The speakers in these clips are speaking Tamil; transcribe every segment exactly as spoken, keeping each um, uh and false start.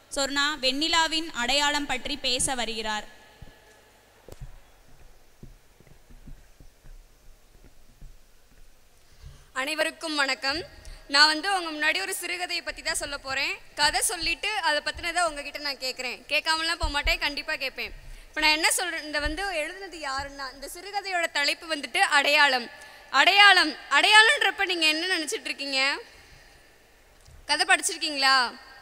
சொர்ணா வெண்ணிலாவின் அடையாளம் பற்றி பேச வருகிறார். அனைவருக்கும் வணக்கம். நான் வந்து உங்க முன்னாடி ஒரு சிறுகதையை பற்றி தான் சொல்ல போகிறேன். கதை சொல்லிட்டு அதை பற்றினதை உங்ககிட்ட நான் கேட்குறேன். கேட்காமலாம் போக மாட்டேன், கண்டிப்பாக கேட்பேன். இப்போ நான் என்ன சொல்கிறேன், இந்த வந்து எழுதுனது யாருன்னா, இந்த சிறுகதையோட தலைப்பு வந்துட்டு அடையாளம். அடையாளம் அடையாளன்றப்ப நீங்கள் என்ன நினச்சிட்டு இருக்கீங்க? கதை படிச்சிருக்கீங்களா?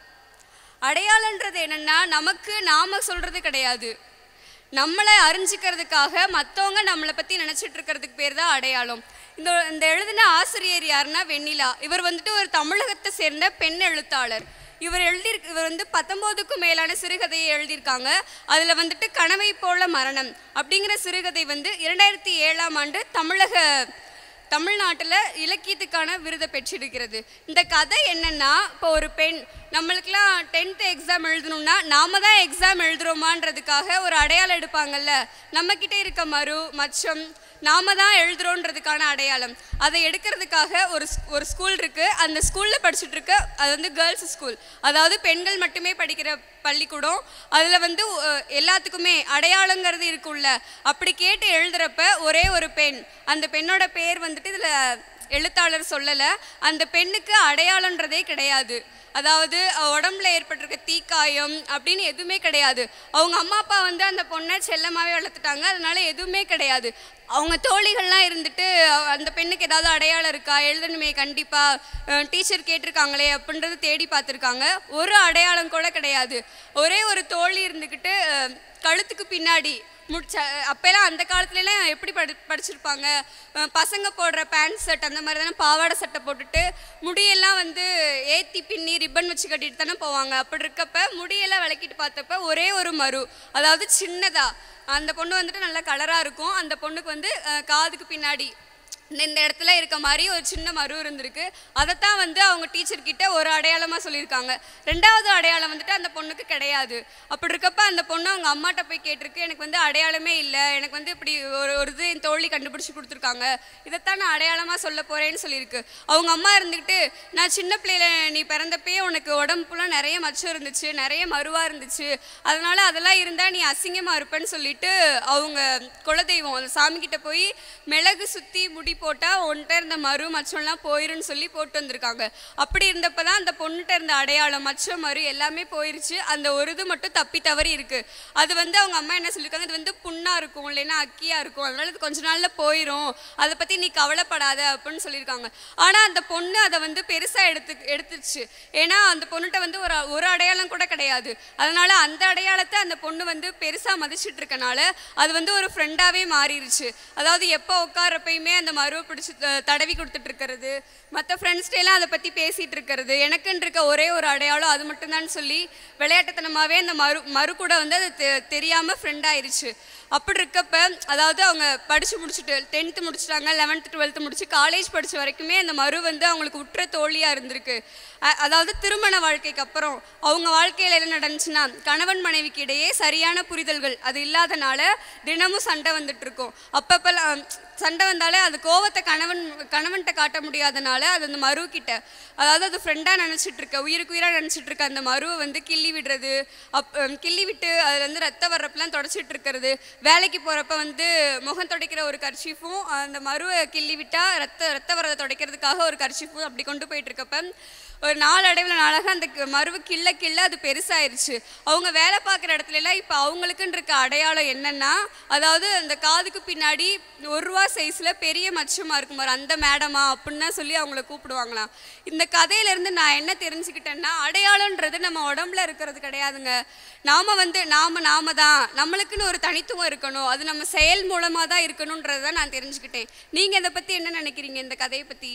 அடையாளன்றது என்னென்னா, நமக்கு நாம் சொல்கிறது கிடையாது, நம்மளை அறிஞ்சிக்கிறதுக்காக மற்றவங்க நம்மளை பற்றி நினச்சிட்டு இருக்கிறதுக்கு பேர் தான் அடையாளம். இந்த இந்த எழுதின ஆசிரியர் யாருன்னா வெண்ணிலா. இவர் வந்துட்டு ஒரு தமிழகத்தை சேர்ந்த பெண் எழுத்தாளர். இவர் எழுதியிருக்கு இவர் வந்து பத்தொம்போதுக்கும் மேலான சிறுகதையை எழுதியிருக்காங்க. அதில் வந்துட்டு கனவை போல மரணம் அப்படிங்கிற சிறுகதை வந்து இரண்டாயிரத்தி ஏழாம் ஆண்டு தமிழக தமிழ்நாட்டில் இலக்கியத்துக்கான விருதை பெற்றிருக்கிறது. இந்த கதை என்னென்னா, இப்போ ஒரு பெண் நம்மளுக்கெல்லாம் டென்த்து எக்ஸாம் எழுதணும்னா நாம தான் எக்ஸாம் எழுதுகிறோமான்றதுக்காக ஒரு அடையாளம் எடுப்பாங்கல்ல. நம்மக்கிட்ட இருக்க மறு மச்சம் நாம தான் எழுதுறோன்றதுக்கான அடையாளம். அதை எடுக்கிறதுக்காக ஒரு ஒரு ஸ்கூல் இருக்குது. அந்த ஸ்கூலில் படிச்சுட்டு இருக்க, அது வந்து கேர்ள்ஸ் ஸ்கூல், அதாவது பெண்கள் மட்டுமே படிக்கிற பள்ளிக்கூடம். அதில் வந்து எல்லாத்துக்குமே அடையாளங்கிறது இருக்குல்ல. அப்படி கேட்டு எழுதுகிறப்ப ஒரே ஒரு பெண், அந்த பெண்ணோட பேர் வந்துட்டு இதில் எழுத்தாளர் சொல்லலை. அந்த பெண்ணுக்கு அடையாளன்றதே கிடையாது. அதாவது உடம்புல ஏற்பட்டிருக்க தீக்காயம் அப்படின்னு எதுவுமே கிடையாது. அவங்க அம்மா அப்பா வந்து அந்த பொண்ணை செல்லமாகவே வளர்த்துட்டாங்க, அதனால எதுவுமே கிடையாது. அவங்க தோழிகள்லாம் இருந்துட்டு அந்த பெண்ணுக்கு ஏதாவது அடையாளம் இருக்கா, எழுதணுமே கண்டிப்பாக, டீச்சர் கேட்டிருக்காங்களே அப்படின்றது தேடி பார்த்துருக்காங்க. ஒரு அடையாளம் கூட கிடையாது. ஒரே ஒரு தோழி இருந்துக்கிட்டு கழுத்துக்கு பின்னாடி முடிச்ச, அப்போல்லாம் அந்த காலத்துலலாம் எப்படி படி படிச்சிருப்பாங்க பசங்க போடுற பேண்ட் ஷர்ட் அந்த மாதிரி தானே, பாவாடை சட்டை போட்டுட்டு முடியெல்லாம் வந்து ஏற்றி பின்னி ரிப்பன் வச்சு கட்டிட்டு தானே போவாங்க. அப்படி இருக்கப்ப முடியெல்லாம் விளக்கிட்டு பார்த்தப்ப ஒரே ஒரு மறு, அதாவது சின்னதாக அந்த பொண்ணு வந்துட்டு நல்லா கலராக இருக்கும். அந்த பொண்ணுக்கு வந்து காதுக்கு பின்னாடி இந்த இடத்துல இருக்க மாதிரி ஒரு சின்ன மறு இருந்திருக்கு. அதைத்தான் வந்து அவங்க டீச்சர்கிட்ட ஒரு அடையாளமாக சொல்லியிருக்காங்க. ரெண்டாவது அடையாளம் வந்துட்டு அந்த பொண்ணுக்கு கிடையாது. அப்படி இருக்கப்ப அந்த பொண்ணு அவங்க அம்மாட்ட போய் கேட்டிருக்கு, எனக்கு வந்து அடையாளமே இல்லை, எனக்கு வந்து இப்படி ஒரு ஒரு இது என் தோழி கண்டுபிடிச்சி கொடுத்துருக்காங்க, இதைத்தான் நான் அடையாளமாக சொல்ல போகிறேன்னு சொல்லியிருக்கு. அவங்க அம்மா இருந்துக்கிட்டு, நான் சின்ன பிள்ளையில நீ பிறந்தப்பயே உனக்கு உடம்புலாம் நிறைய மச்சம் இருந்துச்சு, நிறைய மருவாக இருந்துச்சு, அதனால் அதெல்லாம் இருந்தால் நீ அசிங்கமாக இருப்பேன்னு சொல்லிட்டு அவங்க குலதெய்வம் அந்த சாமிக்கிட்ட போய் மிளகு சுற்றி முடி போட்டால் ஒன்ட்ட இருந்த மறு மச்சம்லாம் போயிருன்னு சொல்லி போட்டு வந்திருக்காங்க. அப்படி இருந்தப்போ தான் அந்த பொண்ணுகிட்ட இருந்த அடையாளம் மச்சம் மறு எல்லாமே போயிருச்சு. அந்த ஒரு இது மட்டும் தப்பி தவறி இருக்குது. அது வந்து அவங்க அம்மா என்ன சொல்லியிருக்காங்க, இது வந்து புண்ணாக இருக்கும் இல்லைன்னா அக்கியாக இருக்கும், அதனால இது கொஞ்ச நாளில் போயிடும், அதை பற்றி நீ கவலைப்படாத அப்படின்னு சொல்லியிருக்காங்க. ஆனால் அந்த பொண்ணு அதை வந்து பெருசாக எடுத்து எடுத்துருச்சு. ஏன்னா அந்த பொண்ணுகிட்ட வந்து ஒரு ஒரு அடையாளம் கூட கிடையாது. அதனால் அந்த அடையாளத்தை அந்த பொண்ணு வந்து பெருசாக மதிச்சுட்டு இருக்கனால அது வந்து ஒரு ஃப்ரெண்டாகவே மாறிடுச்சு. அதாவது எப்போ உட்காரப்பையுமே அந்த மறு பிடிச்சி தடவி கொடுத்துட்டு இருக்கிறது, மற்ற ஃப்ரெண்ட்ஸ்டெல்லாம் அதை பற்றி பேசிகிட்டு இருக்கிறது, எனக்குன்னு இருக்க ஒரே ஒரு அடையாளம் அது மட்டும்தான் சொல்லி விளையாட்டுத்தனமாகவே அந்த மறு மறு கூட வந்து அது தெ தெரியாமல் ஃப்ரெண்ட் ஆயிடுச்சு. அப்படி இருக்கப்ப அதாவது அவங்க படித்து முடிச்சுட்டு டென்த்து முடிச்சுட்டாங்க, லெவன்த்து டுவெல்த்து முடிச்சு காலேஜ் படித்த வரைக்குமே அந்த மறு வந்து அவங்களுக்கு உற்ற தோழியாக இருந்திருக்கு. அதாவது திருமண வாழ்க்கைக்கு அப்புறம் அவங்க வாழ்க்கையில் என்ன நடந்துச்சுன்னா, கணவன் மனைவிக்கு இடையே சரியான புரிதல்கள் அது இல்லாதனால தினமும் சண்டை வந்துட்டு இருக்கும். அப்பப்பெல்லாம் சண்டை வந்தாலே அது கோவத்தை கணவன் கணவன்கிட்ட காட்ட முடியாதனால அது அந்த மறு கிட்ட, அதாவது அது ஃப்ரெண்டாக நினச்சிட்டு இருக்க, உயிருக்கு உயிராக நினச்சிட்டு இருக்க அந்த மருவை வந்து கிள்ளி விடுறது, அப் கிள்ளி விட்டு அதில் வந்து ரத்த வர்றப்பெல்லாம் தொடச்சிட்டு இருக்கிறது, வேலைக்கு போகிறப்ப வந்து முகம் துடைக்கிற ஒரு கர்ச்சீஃபும் அந்த மருவை கிள்ளி விட்டால் ரத்த ரத்த வரதை துடைக்கிறதுக்காக ஒரு கர்ச்சீஃபும் அப்படி கொண்டு போயிட்டு இருக்கப்ப ஒரு நாளடைவில் நாளாக அந்த மருவு கிள்ள கிள்ள அது பெருசாயிருச்சு. அவங்க வேலை பார்க்குற இடத்துலலாம் இப்போ அவங்களுக்குன்னு இருக்க அடையாளம் என்னென்னா, அதாவது அந்த காதுக்கு பின்னாடி ஒரு ரூபா சைஸில் பெரிய மச்சமாக இருக்கும் பாரு, அந்த மேடமா அப்படின்னு தான் சொல்லி அவங்கள கூப்பிடுவாங்களாம். இந்த கதையிலேருந்து நான் என்ன தெரிஞ்சுக்கிட்டேன்னா, அடையாளன்றது நம்ம உடம்புல இருக்கிறது கிடையாதுங்க. நாம் வந்து நாம் நாம தான், நம்மளுக்குன்னு ஒரு தனித்துவம் இருக்கணும், அது நம்ம செயல் மூலமாக தான் இருக்கணுன்றதை தான் நான் தெரிஞ்சுக்கிட்டேன். நீங்கள் இதை பற்றி என்ன நினைக்கிறீங்க? இந்த கதையை பற்றி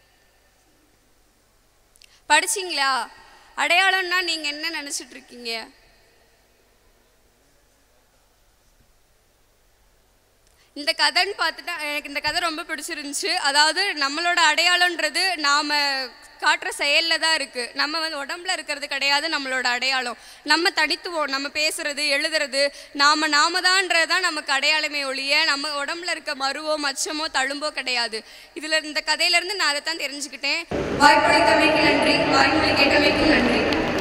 படிச்சிங்களா? அடையாளம்னா நீங்கள் என்ன நினச்சிட்டு இருக்கீங்க? இந்த கதைன்னு பார்த்துட்டா எனக்கு இந்த கதை ரொம்ப பிடிச்சிருந்துச்சு. அதாவது நம்மளோட அடையாளன்றது நாம் காட்டுற செயலில் தான் இருக்குது. நம்ம வந்து உடம்புல இருக்கிறது கிடையாது நம்மளோட அடையாளம். நம்ம தனித்துவம், நம்ம பேசுகிறது எழுதுறது நாம நாம தான்ன்றது தான் நமக்கு அடையாளமே ஒழிய நம்ம உடம்புல இருக்க மருவோ மச்சமோ தழும்போ கிடையாது. இதில் இந்த கதையிலேருந்து நான் அதை தான் தெரிஞ்சுக்கிட்டேன். வாய்ப்பளித்தமைக்கு நன்றி, வாய்மொழி கேட்டமைக்கு நன்றி.